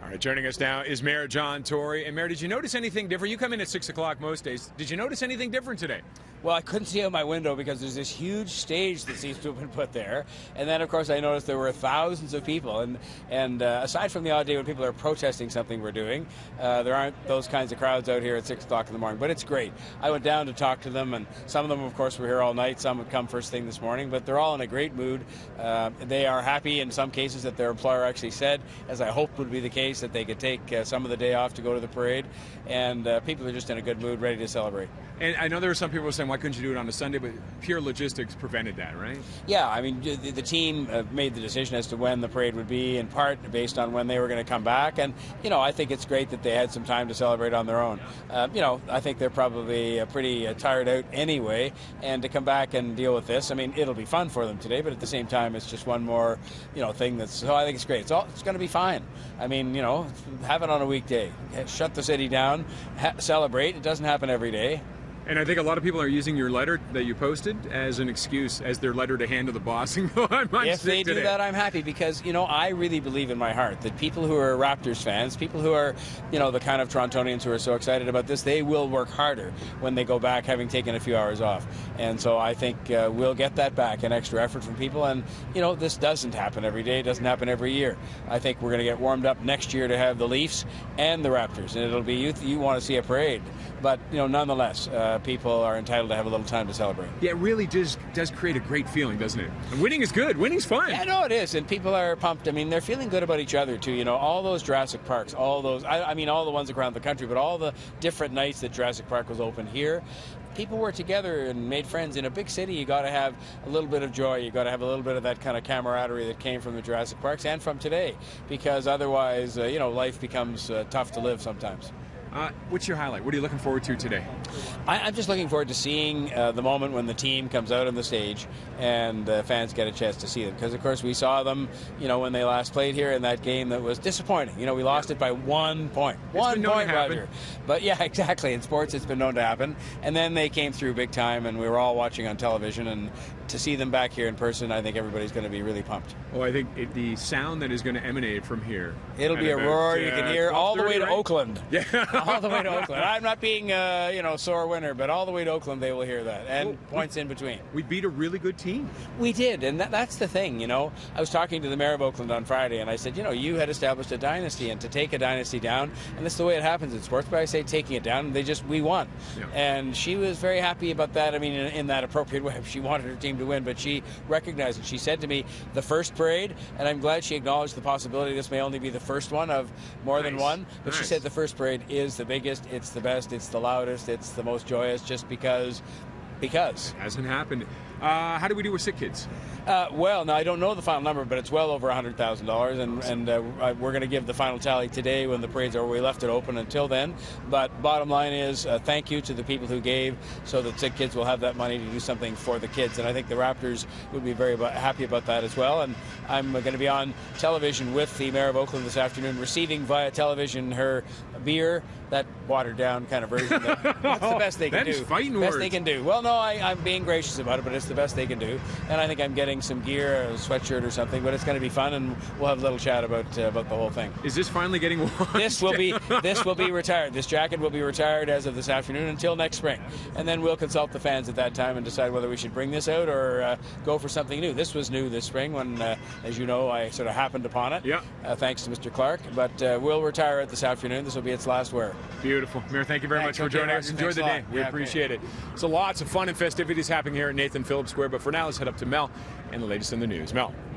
right, joining us now is Mayor John Tory. And Mayor, did you notice anything different? You come in at 6 o'clock most days. Did you notice anything different today? Well, I couldn't see out my window because there's this huge stage that seems to have been put there. And then, of course, I noticed there were thousands of people. And aside from the odd day when people are protesting something we're doing, there aren't those kinds of crowds out here at 6 o'clock in the morning. But it's great. I went down to talk to them, and some of them, of course, were here all night. Some would come first thing this morning. But they're all in a great mood. They are happy in some cases that their employer actually said, as I hoped would be the case, that they could take some of the day off to go to the parade. And people are just in a good mood, ready to celebrate. And I know there were some people saying, why couldn't you do it on a Sunday? But pure logistics prevented that, right? Yeah, I mean, the team made the decision as to when the parade would be, in part based on when they were going to come back. And, you know, I think it's great that they had some time to celebrate on their own. You know, I think they're probably pretty tired out anyway. And to come back and deal with this, I mean, it'll be fun for them today. But at the same time, it's just one more, you know, thing that's, so I think it's great. It's going to be fine. I mean, you know, have it on a weekday. Shut the city down, celebrate. It doesn't happen every day. And I think a lot of people are using your letter that you posted as an excuse, as their letter to hand to the boss. If they do that, I'm happy because, you know, I really believe in my heart that people who are Raptors fans, people who are, you know, the kind of Torontonians who are so excited about this, they will work harder when they go back having taken a few hours off. And so I think we'll get that back, an extra effort from people. And, you know, this doesn't happen every day. It doesn't happen every year. I think we're going to get warmed up next year to have the Leafs and the Raptors. And it'll be you want to see a parade. But, you know, nonetheless, people are entitled to have a little time to celebrate. Yeah, it really does create a great feeling, doesn't it? And winning is good. Winning's fun. Yeah, no, it is. And people are pumped. I mean, they're feeling good about each other, too. You know, all those Jurassic Parks, all those, I mean, all the ones around the country, but all the different nights that Jurassic Park was open here, people were together and made friends. In a big city, you got to have a little bit of joy. You got to have a little bit of that kind of camaraderie that came from the Jurassic Parks and from today, because otherwise, you know, life becomes tough to live sometimes. What's your highlight? What are you looking forward to today? I'm just looking forward to seeing the moment when the team comes out on the stage and fans get a chance to see them. Because, of course, we saw them, you know, when they last played here in that game that was disappointing. You know, we lost it by 1 point. One point, Roger. But, yeah, exactly. In sports, it's been known to happen. And then they came through big time, and we were all watching on television. And to see them back here in person, I think everybody's going to be really pumped. Well, I think the sound that is going to emanate from here. It'll be a roar you can hear all the way to Oakland. Yeah. All the way to Oakland. I'm not being, you know, sore winner, but all the way to Oakland they will hear that, and points in between. We beat a really good team. We did, and that's the thing, you know. I was talking to the mayor of Oakland on Friday, and I said, you know, you had established a dynasty, and to take a dynasty down, and that's the way it happens in sports, but I say taking it down, we won. Yeah. And she was very happy about that. I mean, in that appropriate way. She wanted her team to win, but she recognized it. She said to me, the first parade, and I'm glad she acknowledged the possibility this may only be the first one of more than one, but she said the first parade is the biggest, it's the best, it's the loudest, it's the most joyous, just because. It hasn't happened. How do we do with sick kids? Well, now I don't know the final number, but it's well over $100,000, and we're going to give the final tally today when the parade's over. We left it open until then, but bottom line is thank you to the people who gave, so that sick kids will have that money to do something for the kids, and I think the Raptors would be very happy about that as well. And I'm going to be on television with the Mayor of Oakland this afternoon, receiving via television her beer, that watered down kind of version. That's the best they can do. That is fighting words. Best they can do. Well, no, I'm being gracious about it, but it's the best they can do. And I think I'm getting some gear, a sweatshirt or something, but it's going to be fun, and we'll have a little chat about the whole thing. Is this finally getting washed? This will be retired. This jacket will be retired as of this afternoon until next spring. And then we'll consult the fans at that time and decide whether we should bring this out or go for something new. This was new this spring when, as you know, I sort of happened upon it. Yeah. Thanks to Mr. Clark. But we'll retire it this afternoon. This will be its last wear. Beautiful. Mayor, thank you very much for joining us. Enjoy the day. We appreciate it. So lots of fun and festivities happening here at Nathan Phillips Square. But for now, let's head up to Mel and the latest in the news. Mel.